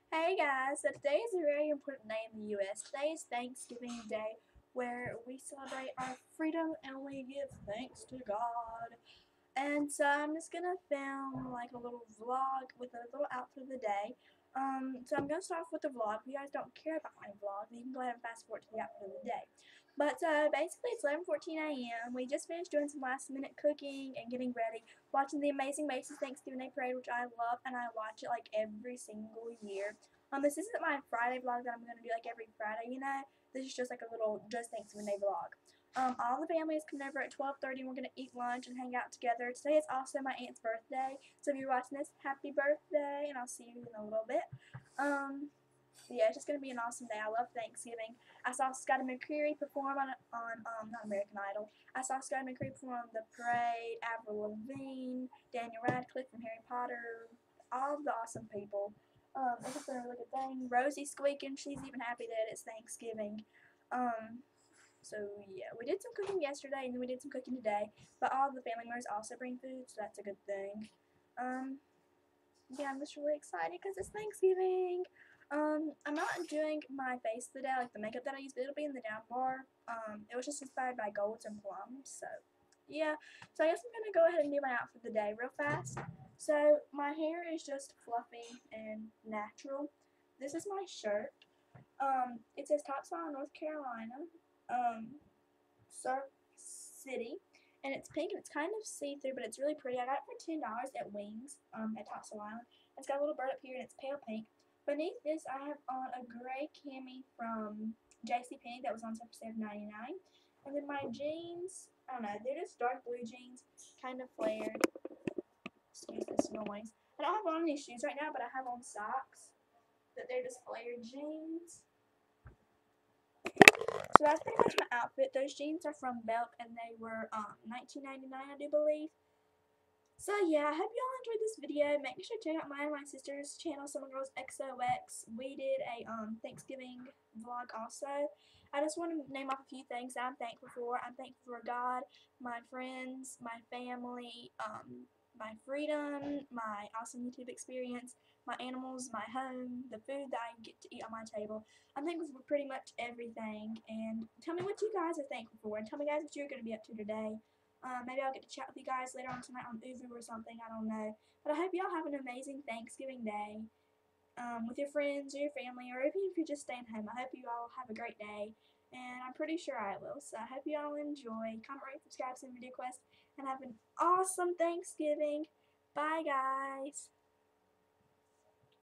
Hey guys, so today is a very important day in the US. Today is Thanksgiving Day where we celebrate our freedom and we give thanks to God. And so I'm just gonna film like a little vlog with a little outfit of the day. So I'm gonna start off with the vlog. If you guys don't care about my vlog, then you can go ahead and fast forward to the outfit of the day. But basically it's 11:14 a.m. We just finished doing some last minute cooking and getting ready, watching the Amazing Macy's Thanksgiving Day Parade, which I love, and I watch it like every single year. This isn't my Friday vlog that I'm gonna do like every Friday. This is just like a little just Thanksgiving Day vlog. All the family is coming over at 12:30 and we're going to eat lunch and hang out together. Today is also my aunt's birthday, so if you're watching this, happy birthday, and I'll see you in a little bit. Yeah, it's just going to be an awesome day. I love Thanksgiving. I saw Scotty McCreery perform on not American Idol. I saw Scotty McCreery perform on The Parade, Avril Lavigne, Daniel Radcliffe from Harry Potter, all of the awesome people. It's just been a really good thing. Rosie squeaking, she's even happy that it's Thanksgiving. So yeah, we did some cooking yesterday and then we did some cooking today. But all the family members also bring food, so that's a good thing. Yeah, I'm just really excited because it's Thanksgiving. I'm not doing my face today, like the makeup that I use, but it'll be in the down bar. It was just inspired by golds and plums, so yeah. So I guess I'm gonna go ahead and do my outfit of the day real fast. So my hair is just fluffy and natural. This is my shirt. It says Topsail, North Carolina. Surf City, and it's pink and it's kind of see-through, but it's really pretty. I got it for $10 at Wings at Topsail Island. It's got a little bird up here and it's pale pink. Beneath this, I have on a gray cami from JCPenney that was on sale for $7.99. And then my jeans, I don't know, they're just dark blue jeans, kind of flared. Excuse this noise. I don't have on any shoes right now, but I have on socks. But they're just flared jeans. So that's pretty much my outfit. Those jeans are from Belk and they were $19.99, I do believe. So yeah, I hope y'all enjoyed this video. Make sure to check out mine and my sister's channel, Summer Girls XOX. We did a Thanksgiving vlog also. I just want to name off a few things that I'm thankful for. I'm thankful for God, my friends, my family, my freedom, my awesome YouTube experience, my animals, my home, the food that I get to eat on my table. I'm thankful for pretty much everything. And tell me what you guys are thankful for. And tell me guys what you're going to be up to today. Maybe I'll get to chat with you guys later on tonight on OOTD or something. I don't know. But I hope y'all have an amazing Thanksgiving day with your friends or your family, or even if you're just staying home. I hope you all have a great day. And I'm pretty sure I will. So I hope you all enjoy. Comment, rate, subscribe, send video requests, and have an awesome Thanksgiving. Bye, guys.